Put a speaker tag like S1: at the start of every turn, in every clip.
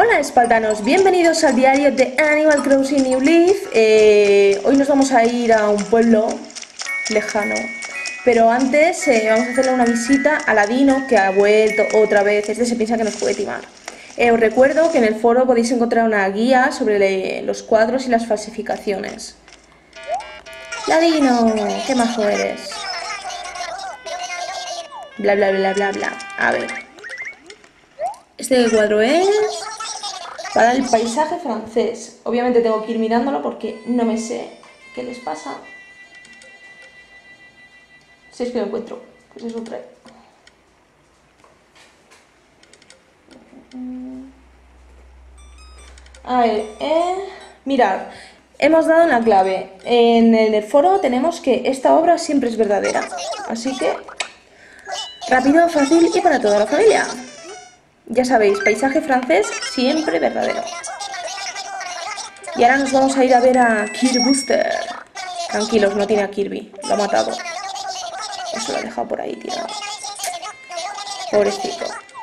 S1: Hola espartanos, bienvenidos al diario de Animal Crossing New Leaf. Hoy nos vamos a ir a un pueblo lejano, pero antes vamos a hacerle una visita a Ladino, que ha vuelto otra vez. Este se piensa que nos puede timar. Os recuerdo que en el foro podéis encontrar una guía sobre los cuadros y las falsificaciones. Ladino, qué majo eres. Bla bla bla bla bla. A ver, este cuadro es para el paisaje francés. Obviamente tengo que ir mirándolo porque no me sé qué les pasa. Si es que lo encuentro, pues eso trae. A ver, mirad, hemos dado una clave. En el foro tenemos que esta obra siempre es verdadera. Así que, rápido, fácil y para toda la familia. Ya sabéis, paisaje francés siempre verdadero. Y ahora nos vamos a ir a ver a Kirbuster. Tranquilos, no tiene a Kirby, lo ha matado. Eso lo ha dejado por ahí tirado. Pobrecito.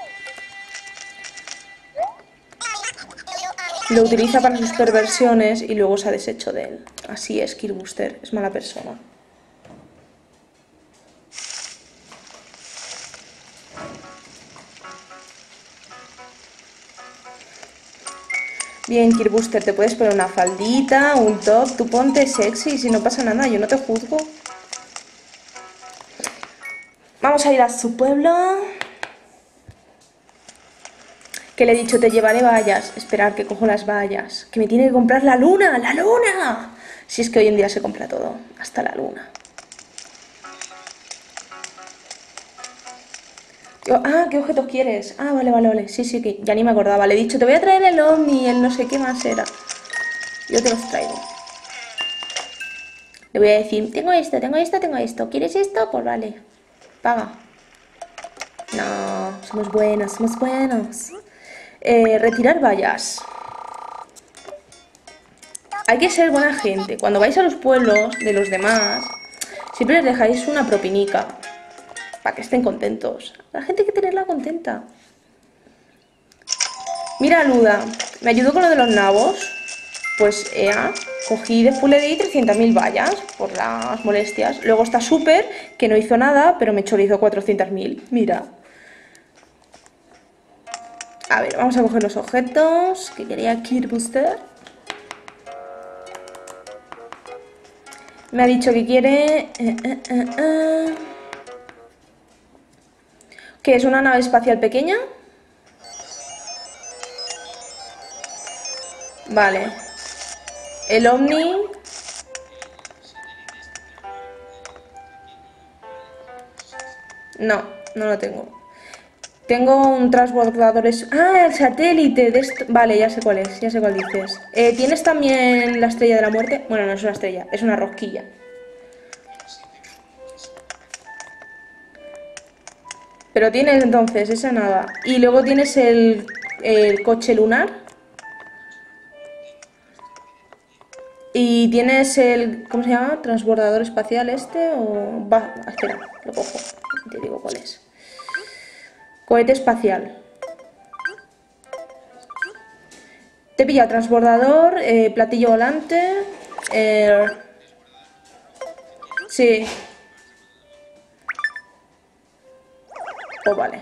S1: Lo utiliza para sus perversiones y luego se ha deshecho de él. Así es, Kirbuster, es mala persona. Bien, Kirbuster, te puedes poner una faldita, un top, tú ponte sexy, si no pasa nada, yo no te juzgo. Vamos a ir a su pueblo. Que le he dicho, te llevaré vallas. Esperar que cojo las vallas. Que me tiene que comprar la luna, ¡la luna! Si es que hoy en día se compra todo, hasta la luna. ¿Qué objetos quieres? Vale. Sí, que ya ni me acordaba. Le he dicho, te voy a traer el Omni, el no sé qué más era. Yo te los traigo. Le voy a decir, tengo esto. ¿Quieres esto? Pues vale. Paga. No, somos buenos. Retirar vallas. Hay que ser buena gente. Cuando vais a los pueblos de los demás, siempre les dejáis una propinica. Para que estén contentos. La gente hay que tenerla contenta. Mira, Luda, me ayudó con lo de los nabos. Pues cogí, después le di 300.000 vallas por las molestias. Luego está Super, que no hizo nada, pero me chorizó 400.000. Mira. A ver, vamos a coger los objetos que quería Kirbuster. Me ha dicho que quiere... ¿Qué es una nave espacial pequeña? Vale. El Omni. No lo tengo. Tengo un transbordador... el satélite de esto... Vale, ya sé cuál es, ya sé cuál dices. ¿Tienes también la estrella de la muerte? Bueno, no es una estrella, es una rosquilla. Pero tienes entonces esa nada. Y luego tienes el coche lunar. Y tienes el... ¿Cómo se llama? Transbordador espacial este o... espera, lo cojo. Te digo cuál es. Cohete espacial. Te pilla transbordador, platillo volante. Sí. Pues vale.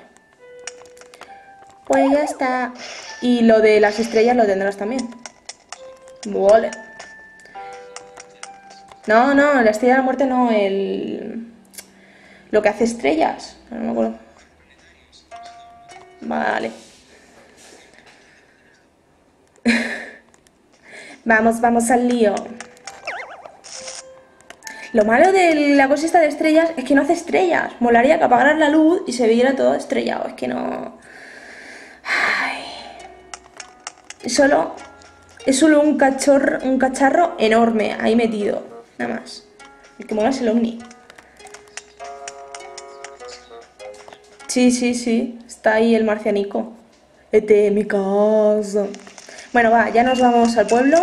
S1: Pues ya está. Y lo de las estrellas lo tendrás también. Vale. No, la estrella de la muerte no, lo que hace estrellas. No me acuerdo. Vale. Vamos al lío. Lo malo de la cosa esta de estrellas es que no hace estrellas. Molaría que apagaran la luz y se viera todo estrellado. Es que no... Ay. Es solo un cacharro enorme ahí metido. Nada más. El que mola es el Omni. Sí. Está ahí el marcianico. Este es mi casa. Bueno, va, ya nos vamos al pueblo.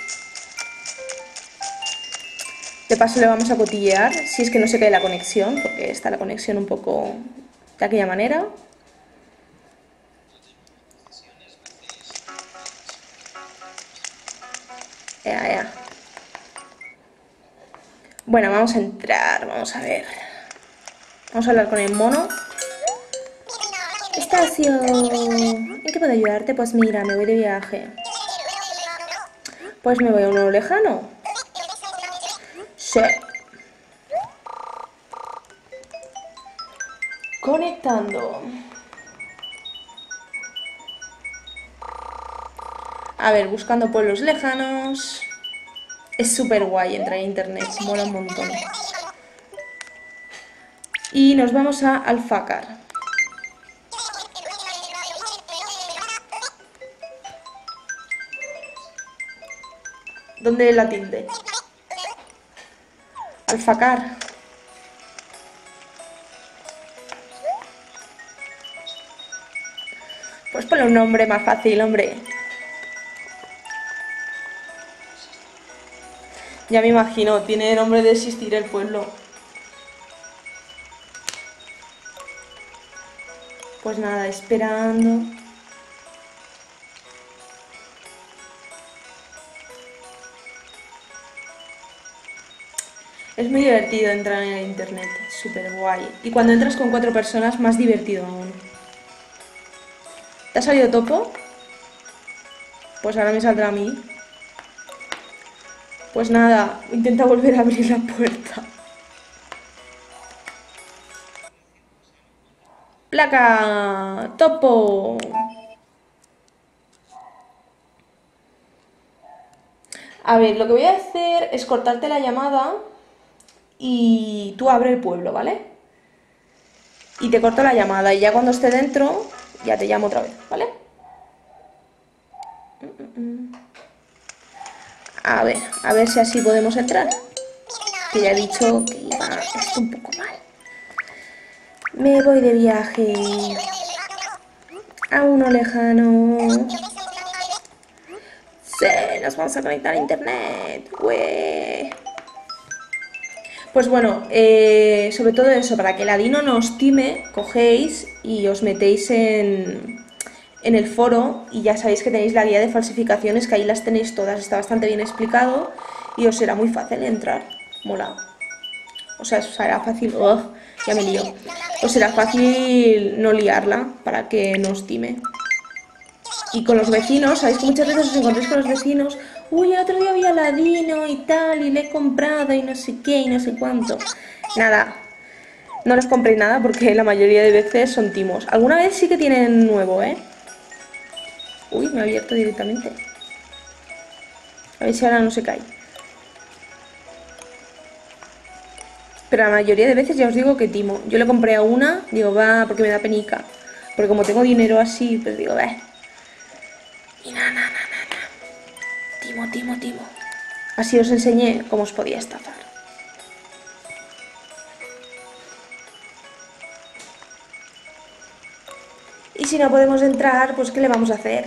S1: De paso le vamos a cotillear, si es que no se cae la conexión, porque está la conexión un poco de aquella manera. Bueno, vamos a entrar, vamos a ver. Vamos a hablar con el mono. Estacio, ¿en qué puedo ayudarte? Pues mira, me voy de viaje. Pues me voy a uno lejano. Sí. Conectando. A ver, buscando pueblos lejanos. Es súper guay entrar a internet, mola un montón. Y nos vamos a Alfakar. ¿Dónde la tilde? Alfakar. Pues ponle un nombre más fácil, hombre. Ya me imagino, tiene nombre de existir el pueblo. Pues nada, esperando. Es muy divertido entrar en el internet, súper guay. Y cuando entras con 4 personas, más divertido aún. ¿Te ha salido topo? Pues ahora me saldrá a mí. Pues nada, intenta volver a abrir la puerta. ¡Placa! ¡Topo! A ver, lo que voy a hacer es cortarte la llamada y tú abre el pueblo, ¿vale? Y te corto la llamada y ya cuando esté dentro, ya te llamo otra vez, ¿vale? A ver si así podemos entrar. Que ya he dicho que iba esto un poco mal. Me voy de viaje a uno lejano. Sí, nos vamos a conectar a internet. ¡Ué! Pues bueno, sobre todo eso, para que la Dino no os time, cogéis y os metéis en el foro y ya sabéis que tenéis la guía de falsificaciones, que ahí las tenéis todas, está bastante bien explicado y os será muy fácil entrar. Mola. O sea, os será fácil... ¡Oh! Ya me lío. Os será fácil no liarla para que no os time. Y con los vecinos, sabéis que muchas veces os encontréis con los vecinos. Uy, el otro día vi a Ladino y tal, y le he comprado y no sé qué y no sé cuánto. Nada, no les compréis nada porque la mayoría de veces son timos. Alguna vez sí que tienen nuevo, ¿eh? Uy, me ha abierto directamente. A ver si ahora no se cae. Pero la mayoría de veces ya os digo que timo. Yo le compré a una, digo, va, porque me da penica. Porque como tengo dinero así, pues digo, va. Y nada. Timo. Así os enseñé cómo os podía estafar. Y si no podemos entrar, pues ¿qué le vamos a hacer?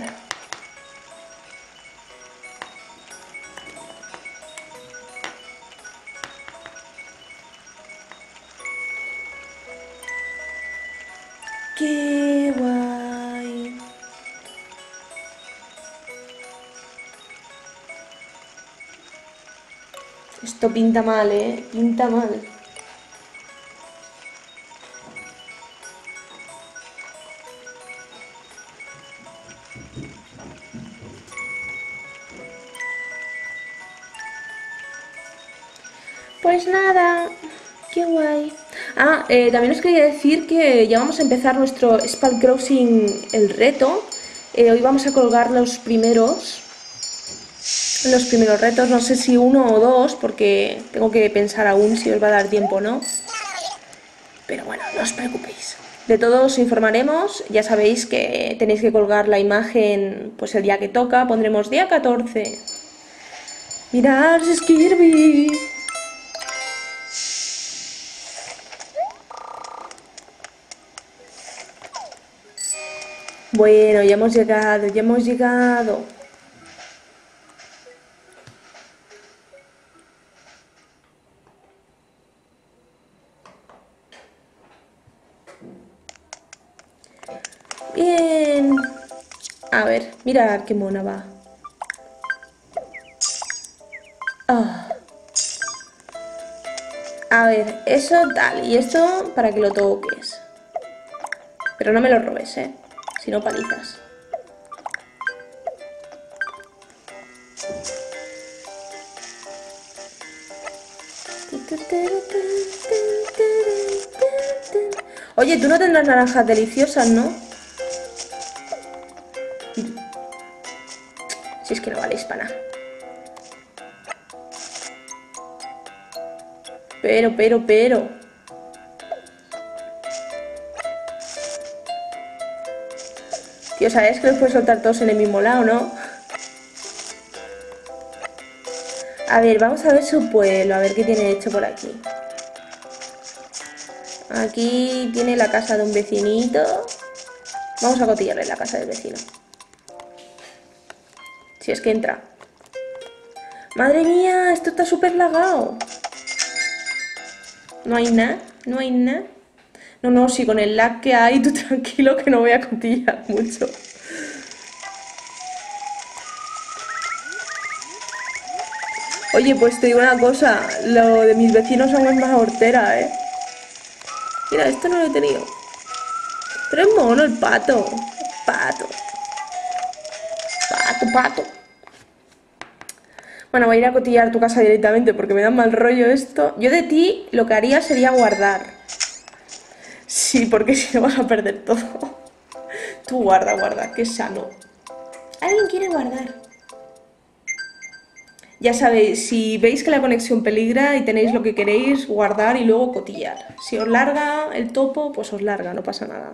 S1: ¡Qué guay! Esto pinta mal, ¿eh? Pinta mal. Pues nada, qué guay. Ah, también os quería decir que ya vamos a empezar nuestro Spell Crossing, el reto. Hoy vamos a colgar los primeros retos, no sé si uno o dos, porque tengo que pensar aún si os va a dar tiempo o no. Pero bueno, no os preocupéis. De todo os informaremos, ya sabéis que tenéis que colgar la imagen pues el día que toca, pondremos día 14. ¡Mirad, es Kirby! Bueno, ya hemos llegado. Bien. A ver, mirad qué mona va. Ah. A ver, eso tal. Y esto para que lo toques. Pero no me lo robes, ¿eh? Si no, palizas. Oye, tú no tendrás naranjas deliciosas, ¿no? Si es que no valéis para nada. Pero. Tío, ¿sabes que los puedes soltar todos en el mismo lado, no? A ver, vamos a ver su pueblo, a ver qué tiene hecho por aquí. Aquí tiene la casa de un vecinito. Vamos a cotillarle la casa del vecino. Si es que entra. ¡Madre mía! Esto está súper lagado. No hay nada, no hay nada. No, si con el lag que hay, tú tranquilo que no voy a cotillar mucho. Oye, pues te digo una cosa, lo de mis vecinos aún es más hortera, ¿eh? Mira, esto no lo he tenido. Pero es mono el pato. Pato. Bueno, voy a ir a cotillar tu casa directamente porque me da mal rollo esto. Yo de ti lo que haría sería guardar. Sí, porque si no vas a perder todo. Tú guarda, que sano. ¿Alguien quiere guardar? Ya sabéis, si veis que la conexión peligra y tenéis lo que queréis, guardar y luego cotillar. Si os larga el topo, pues os larga, no pasa nada.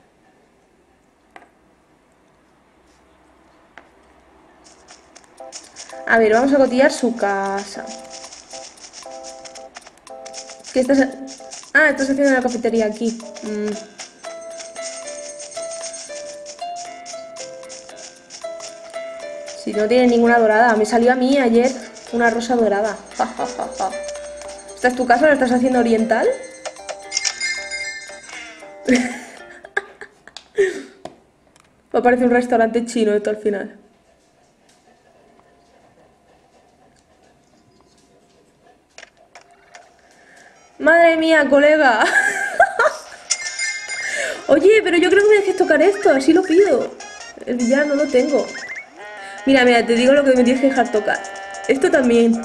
S1: A ver, vamos a cotillar su casa. ¿Qué estás? Ah, estás haciendo la cafetería aquí. Si no tiene ninguna dorada. Me salió a mí ayer una rosa dorada. ¿Esta es tu casa? ¿La estás haciendo oriental? Me parece un restaurante chino esto al final. ¡Madre mía, colega! Oye, pero yo creo que me dejes tocar esto, así lo pido. El billar no lo tengo. Mira, te digo lo que me tienes que dejar tocar. Esto también.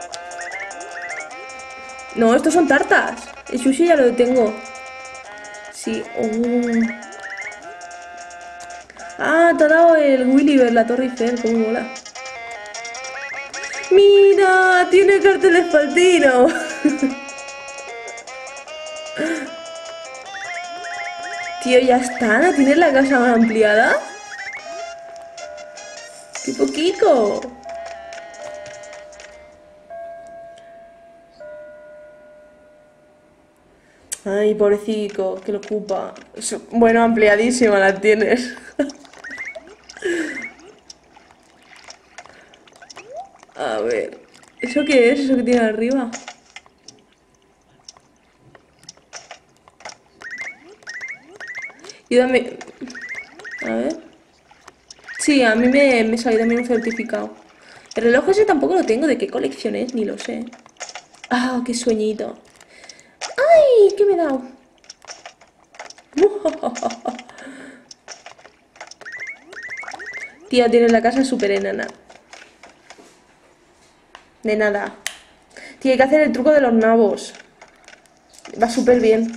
S1: No, estos son tartas. El sushi ya lo tengo. Sí. Ah, te ha dado el Gulliver, la Torre Eiffel, cómo mola. ¡Mira! Tiene cartel espaltino. Tío, ya está, ¿no tienes la casa más ampliada? ¡Qué poquito! Ay, pobrecito, que lo ocupa. Bueno, ampliadísima la tienes. A ver, ¿eso qué es? ¿Eso que tiene arriba? Y dame... A ver... Sí, a mí me salió también un certificado. El reloj ese tampoco lo tengo. ¿De qué colección es? Ni lo sé. Ah, qué sueñito. ¡Ay! ¿Qué me he dado? Tía, tienes la casa súper enana. De nada. Tiene que hacer el truco de los nabos. Va súper bien.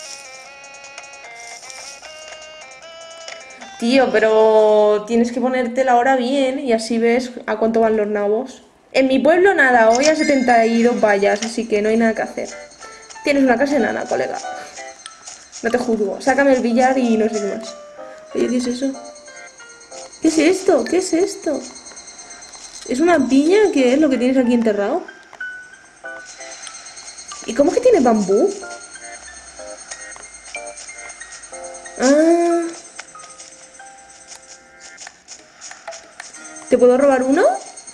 S1: Tío, pero tienes que ponerte la hora bien y así ves a cuánto van los nabos. En mi pueblo nada, hoy a 72 vallas, así que no hay nada que hacer. Tienes una casa enana, colega. No te juzgo. Sácame el billar y no sé qué más. Oye, ¿qué es eso? ¿Qué es esto? ¿Qué es esto? ¿Es una piña? ¿Qué es lo que tienes aquí enterrado? ¿Y cómo es que tiene bambú? Ah... ¿Te puedo robar uno?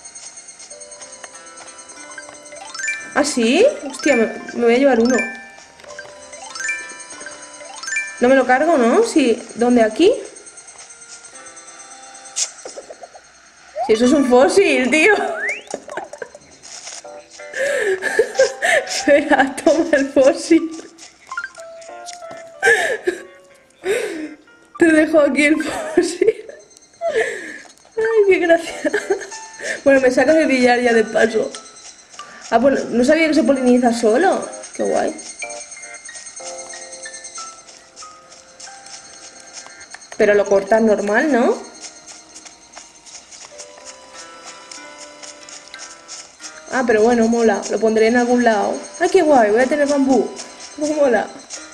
S1: ¿Ah, sí? Hostia, me voy a llevar uno. No me lo cargo, ¿no? Sí. ¿Dónde? ¿Aquí? Si eso es un fósil, tío. Espera, toma el fósil. Te dejo aquí el fósil. Ay, qué gracia. Bueno, me sacas de billar ya de paso. Ah, pues no sabía que se poliniza solo. Qué guay. Pero lo cortas normal, ¿no? Ah, pero bueno, mola. Lo pondré en algún lado. Ay, qué guay, voy a tener bambú. Cómo mola.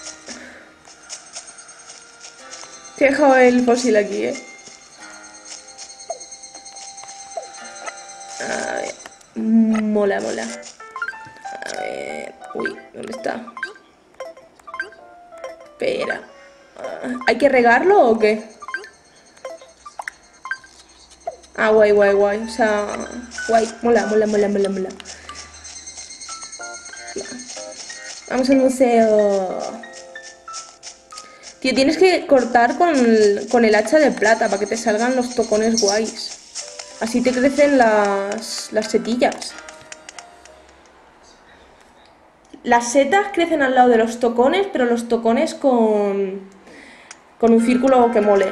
S1: Te he dejado el fósil aquí, ¿eh? A ver. Mola, mola. A ver. Uy, ¿dónde está? Espera. ¿Hay que regarlo o qué? Ah, guay, guay, guay. O sea, guay. Mola, mola, mola, mola, mola. Vamos al museo. Tío, tienes que cortar con el hacha de plata para que te salgan los tocones guays. Así te crecen las setillas. Las setas crecen al lado de los tocones, pero los tocones con un círculo que mole.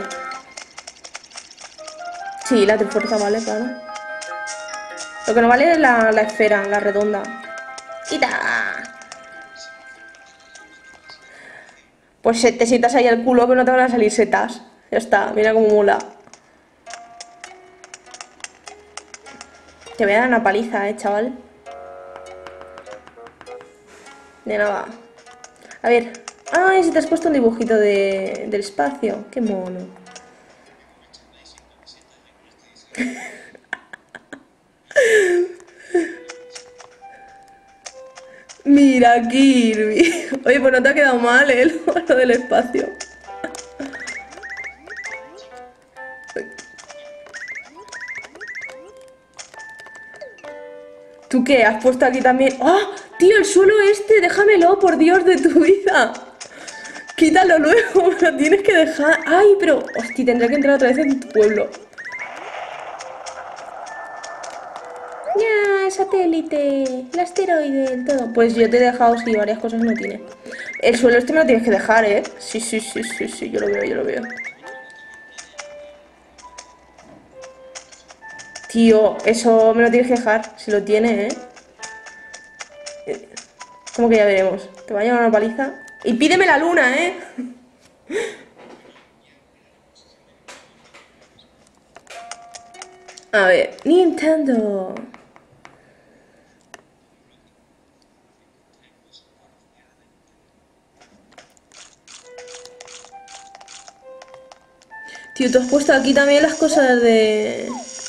S1: Sí, la trifuerza vale, claro. Lo que no vale es la esfera, la redonda. ¡Quita! Pues te sientas ahí al culo que no te van a salir setas. Ya está, mira cómo mola. Te voy a dar una paliza, chaval. De nada. A ver. Ay, si te has puesto un dibujito del espacio. Qué mono. Mira, Kirby. Oye, pues no te ha quedado mal, lo del espacio. ¿Tú qué? ¿Has puesto aquí también? ¡Ah! Tío, el suelo este, déjamelo, por Dios de tu vida. Quítalo luego, me lo tienes que dejar. Ay, pero, hostia, tendré que entrar otra vez en tu pueblo. Ya, satélite, el asteroide, el todo. Pues yo te he dejado, sí, varias cosas no tiene. El suelo este me lo tienes que dejar, ¿eh? Sí, sí, sí, sí, sí, yo lo veo, yo lo veo. Tío, eso me lo tienes que dejar, si lo tiene, ¿eh? ¿Cómo que ya veremos? Te va a llevar una paliza. Y pídeme la luna, ¿eh? A ver, Nintendo. Tío, tú has puesto aquí también las cosas de...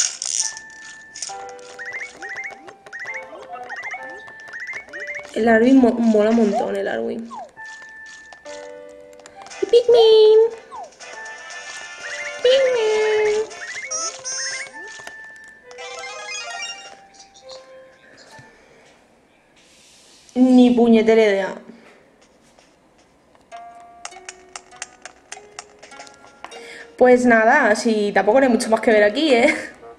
S1: El Arwin mola un montón, el Arwin. ¡Y Pikmin! ¡Pikmin! Ni puñetera idea. Pues nada, si tampoco no hay mucho más que ver aquí, ¿eh?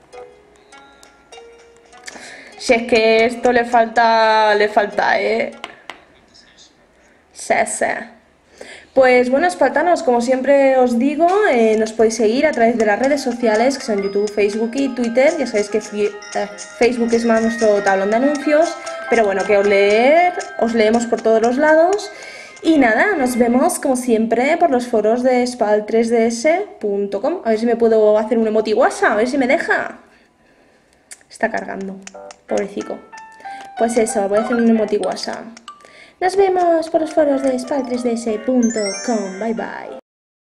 S1: Si es que esto le falta, ¿eh? Sí, sí. Pues bueno, espartanos, como siempre os digo, nos podéis seguir a través de las redes sociales, que son YouTube, Facebook y Twitter. Ya sabéis que Facebook es más nuestro tablón de anuncios, pero bueno, que os leemos por todos los lados. Y nada, nos vemos como siempre por los foros de spal3ds.com. A ver si me puedo hacer un emoti WhatsApp, a ver si me deja. Está cargando, pobrecito. Pues eso, voy a hacer un emoti WhatsApp. Nos vemos por los foros de spal3ds.com. Bye bye.